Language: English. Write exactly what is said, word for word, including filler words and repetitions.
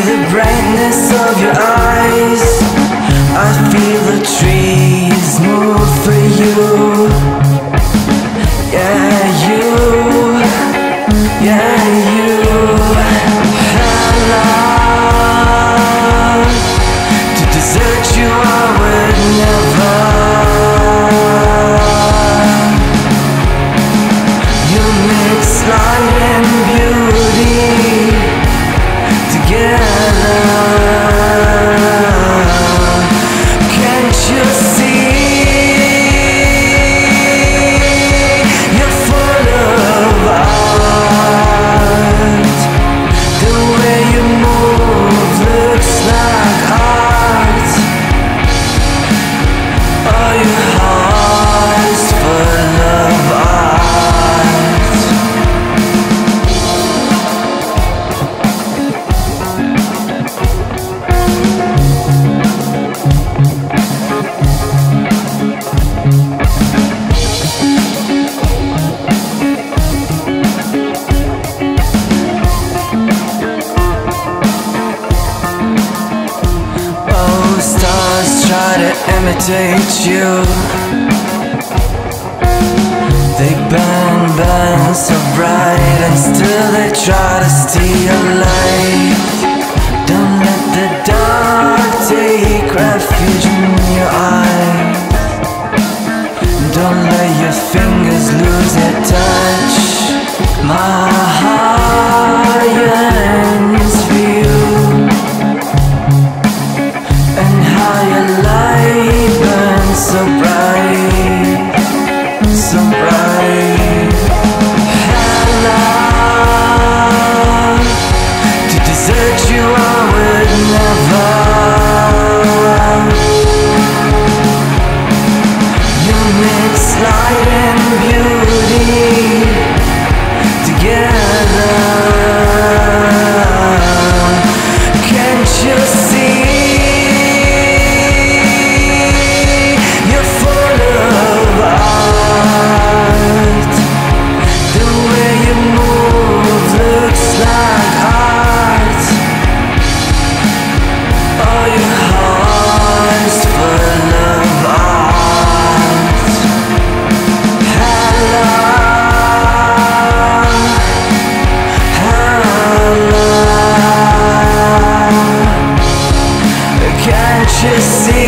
the brightness of your eyes. I feel the trees move for you. Yeah, you. Yeah, you. Hello. To desert you I would never. You mix light and beauty together. Can't you see? You're full of art. The way you move looks like art. All your heart's full of art. Oh, stars try to imitate you. They burn, burn so bright, and still they try to steal your light. Don't let the dark take refuge in your eyes. Don't let your fingers lose their touch. My heart yearns for you, and how your light burns so bright, so bright. Hello. To desert you I would never. You mix light and beauty together. Can't you see? You're full of art. The way you move looks like art. All your heart's full of art. Hello. Hello. Can't you see?